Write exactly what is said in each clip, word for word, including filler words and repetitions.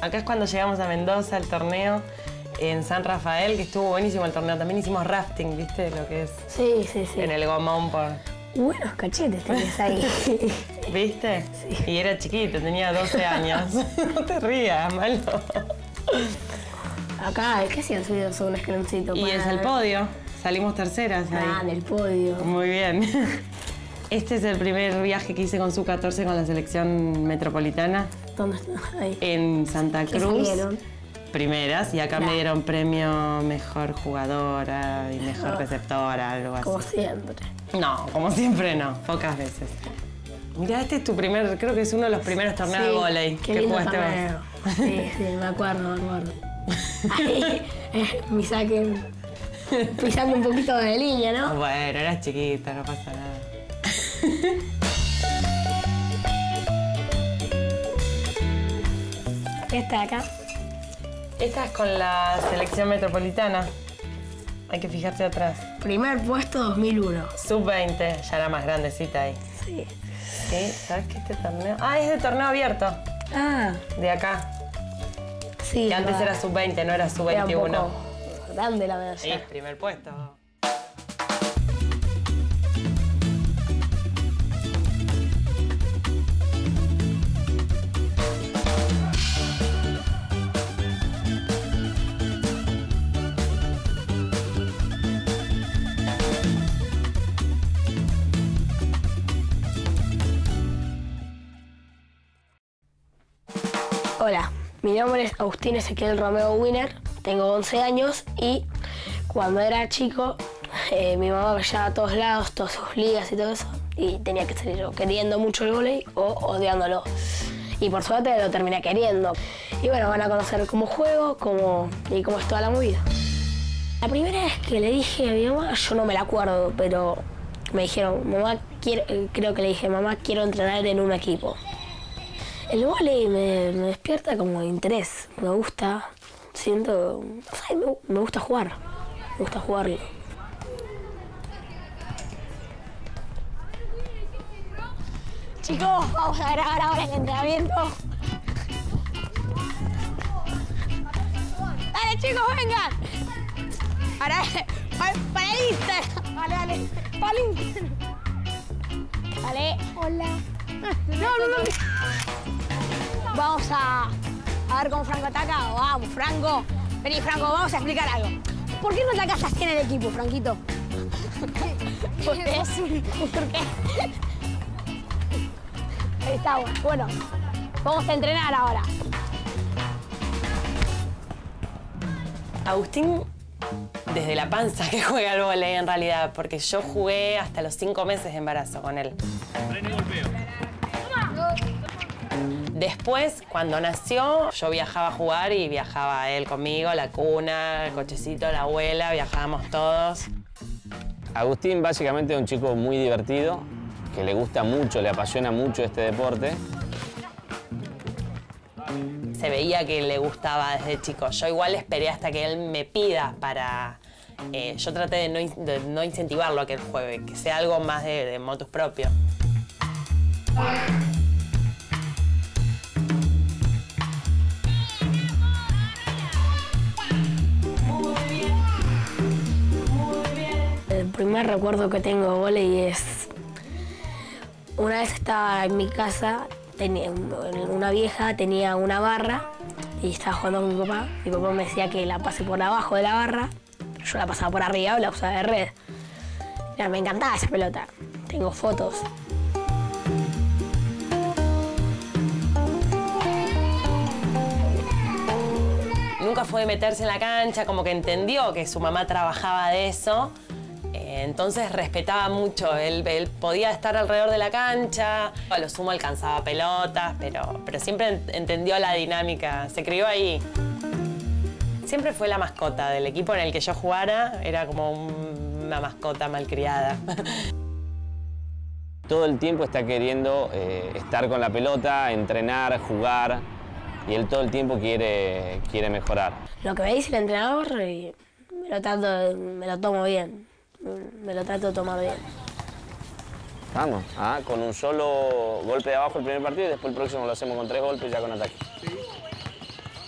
Acá es cuando llegamos a Mendoza, el torneo en San Rafael, que estuvo buenísimo el torneo. También hicimos rafting, ¿viste? Lo que es. Sí, sí, sí. En el gomón por... Buenos cachetes tenías ahí. ¿Viste? Sí. Y era chiquito, tenía doce años. No te rías, malo. Acá, ¿qué hacían subidos a un escaloncito? Y para... es el podio. Salimos terceras ahí. Ah, en el podio. Muy bien. Este es el primer viaje que hice con sub catorce con la selección metropolitana. ¿Dónde está? Ahí. En Santa ¿Qué Cruz. salieron? Primeras, y acá Claro. me dieron premio mejor jugadora y mejor Oh. receptora, algo así. Como siempre. No, como siempre no, pocas veces. Mirá, este es tu primer, creo que es uno de los primeros torneos Sí, de vóley qué que lindo jugaste torneo. vos. Sí, sí, me acuerdo, me acuerdo. Ahí, eh, mi saque, pisando un poquito de línea, ¿no? Bueno, eras chiquita, no pasa nada. ¿Qué está acá? Esta es con la selección metropolitana. Hay que fijarse atrás. Primer puesto dos mil uno. sub veinte, ya era más grandecita ahí. Sí. Sí, ¿sabes qué este torneo? Ah, es de torneo abierto, Ah, de acá. sí. Que antes va. era sub veinte, no era sub Era un veintiuno. poco grande la medalla. Sí, primer puesto. Hola, mi nombre es Agustín Ezequiel Romeo Wiener, tengo once años y cuando era chico eh, mi mamá me llevaba a todos lados, todas sus ligas y todo eso, y tenía que salir yo queriendo mucho el vóley o odiándolo. Y por suerte lo terminé queriendo. Y bueno, van a conocer cómo juego cómo, y cómo es toda la movida. La primera vez que le dije a mi mamá, yo no me la acuerdo, pero me dijeron, mamá, quiero, creo que le dije, mamá, quiero entrenar en un equipo. El vóley me, me despierta como interés, me gusta, siento, no sé, me, me gusta jugar, me gusta jugarlo. Chicos, vamos a grabar ahora el entrenamiento. Dale chicos, vengan. Para, para, para el Insta. Dale, dale, para el Insta. Dale. Hola. No, no, no. Vamos a, a ver cómo Franco ataca. Vamos, Franco. Vení, Franco, vamos a explicar algo. ¿Por qué no atacas así en el equipo, Franquito? ¿Por qué? ¿Por qué? Ahí está, bueno. Vamos a entrenar ahora. Agustín, desde la panza que juega al vóley en realidad, porque yo jugué hasta los cinco meses de embarazo con él. Después, cuando nació, yo viajaba a jugar y viajaba él conmigo, la cuna, el cochecito, la abuela, viajábamos todos. Agustín básicamente es un chico muy divertido, que le gusta mucho, le apasiona mucho este deporte. Se veía que le gustaba desde chico. Yo igual esperé hasta que él me pida para... Eh, yo traté de no, in- de no incentivarlo a que él juegue, que sea algo más de, de motus propio. El primer recuerdo que tengo de vóley es... Una vez estaba en mi casa, tenía una vieja tenía una barra y estaba jugando con mi papá. Mi papá me decía que la pase por abajo de la barra, pero yo la pasaba por arriba o la usaba de red. Mira, me encantaba esa pelota. Tengo fotos. Nunca fue de meterse en la cancha, como que entendió que su mamá trabajaba de eso. Eh, entonces respetaba mucho. Él, él podía estar alrededor de la cancha, a lo sumo alcanzaba pelotas, pero, pero siempre entendió la dinámica. Se crió ahí. Siempre fue la mascota del equipo en el que yo jugara. Era como un- una mascota malcriada. Todo el tiempo está queriendo eh, estar con la pelota, entrenar, jugar, y él todo el tiempo quiere, quiere mejorar. Lo que me dice el entrenador, y me lo trato, de- me lo tomo bien. Me lo trato de tomar bien. Vamos, ah, con un solo golpe de abajo el primer partido y después el próximo lo hacemos con tres golpes ya con ataque.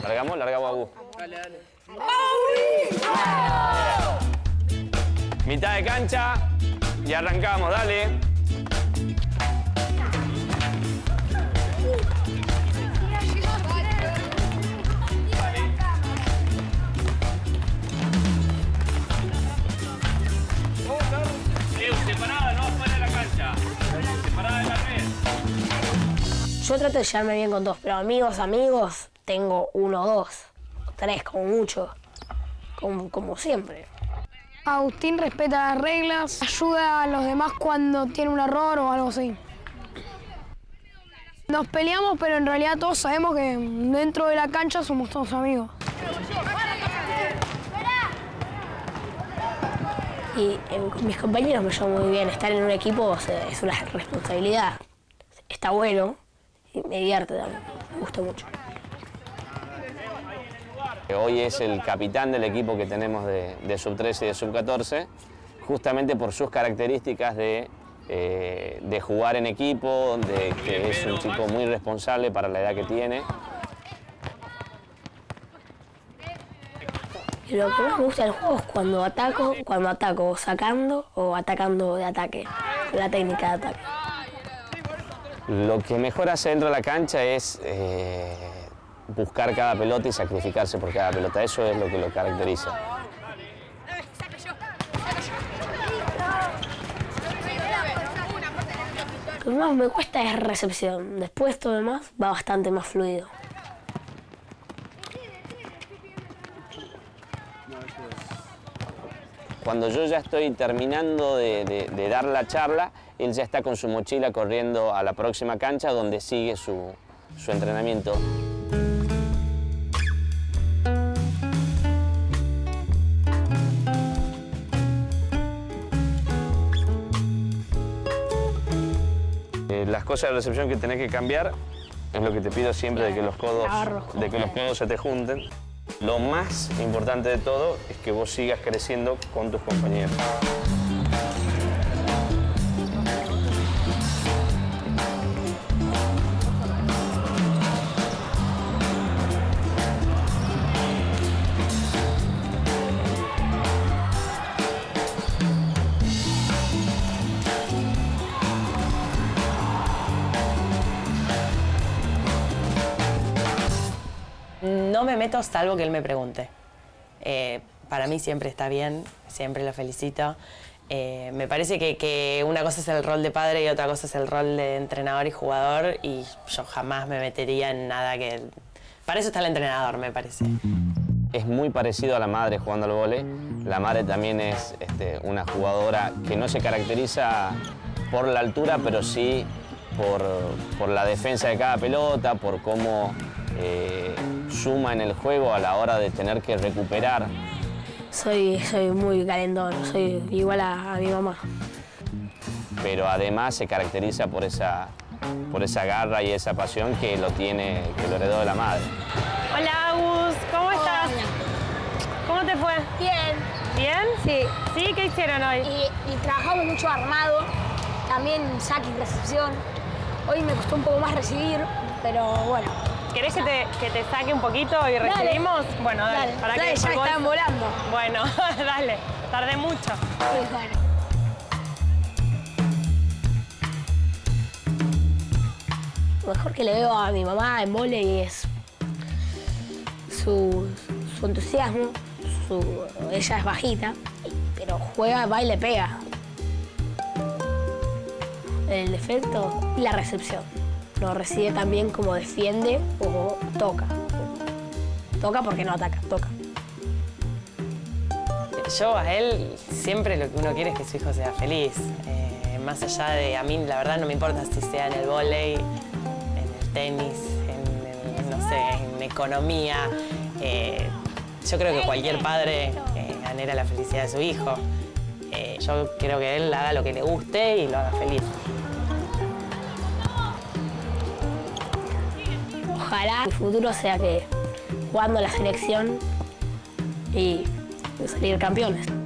Largamos, largamos a vos. Dale, dale. Mitad de cancha y arrancamos, dale. Separada, no fuera de la cancha. Separada de la red. Yo trato de llevarme bien con todos, pero amigos, amigos, tengo uno o dos, tres como mucho, como, como siempre. Agustín respeta las reglas, ayuda a los demás cuando tiene un error o algo así. Nos peleamos, pero en realidad todos sabemos que dentro de la cancha somos todos amigos. Y eh, con mis compañeros me llevo muy bien. Estar en un equipo o sea, es una responsabilidad. Está bueno y me divierte también. Me gusta mucho. Hoy es el capitán del equipo que tenemos de, de sub trece y de sub catorce, justamente por sus características de, eh, de jugar en equipo, de que es un chico muy responsable para la edad que tiene. Y lo que más me gusta del juego es cuando ataco, cuando ataco sacando o atacando de ataque, la técnica de ataque. Lo que mejor hace dentro de la cancha es eh, buscar cada pelota y sacrificarse por cada pelota. Eso es lo que lo caracteriza. Lo que más me cuesta es recepción. Después todo lo demás va bastante más fluido. Cuando yo ya estoy terminando de, de, de dar la charla, él ya está con su mochila corriendo a la próxima cancha donde sigue su, su entrenamiento. Eh, las cosas de recepción que tenés que cambiar es lo que te pido siempre, de que los codos, de que los codos se te junten. Lo más importante de todo es que vos sigas creciendo con tus compañeros. No me meto salvo que él me pregunte. Eh, para mí siempre está bien, siempre lo felicito. Eh, me parece que, que una cosa es el rol de padre y otra cosa es el rol de entrenador y jugador, y yo jamás me metería en nada que... Para eso está el entrenador, me parece. Es muy parecido a la madre jugando al vóley. La madre también es este, una jugadora que no se caracteriza por la altura, pero sí por, por la defensa de cada pelota, por cómo eh, suma en el juego a la hora de tener que recuperar. Soy, soy muy calentón, soy igual a, a mi mamá. Pero además se caracteriza por esa, por esa garra y esa pasión que lo tiene, que lo heredó de la madre. Hola, Agus, ¿cómo estás? Hola. ¿Cómo te fue? Bien. ¿Bien? Sí. ¿Sí? ¿Qué hicieron hoy? Y, y trabajamos mucho armado, también saque y recepción. Hoy me costó un poco más recibir, pero bueno. ¿Querés que te, que te saque un poquito y recibimos? Bueno, dale. Dale, para dale, que ya después- están volando. Bueno, dale. Tardé mucho. Sí, bueno. Lo mejor que le veo a mi mamá en vóley es su, su entusiasmo. Su, ella es bajita, pero juega, va y le pega. El defecto y la recepción. Lo recibe tan bien como defiende o toca. Toca porque no ataca, toca. Yo a él siempre lo que uno quiere es que su hijo sea feliz. Eh, más allá de, a mí la verdad no me importa si sea en el vóley, en el tenis, en, el, no sé, en economía. Eh, yo creo que cualquier padre eh, anhela la felicidad de su hijo. Eh, yo quiero que él haga lo que le guste y lo haga feliz. Ojalá el futuro sea que jugando a la selección y salir campeones.